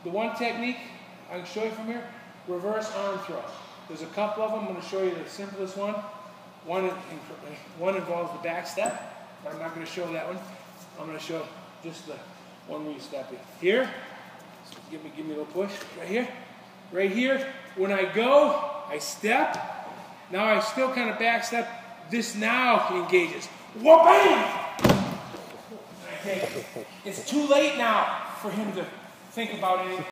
the one technique I can show you from here, reverse arm throw. There's a couple of them. I'm going to show you the simplest one. One involves the back step, but I'm not going to show that one. I'm going to show just the one where you step in. Here, so give me a little push. Right here. Right here. When I go, I step. Now I still kind of back step. This now engages. Whoa, bang! Okay. It's too late now for him to think about anything.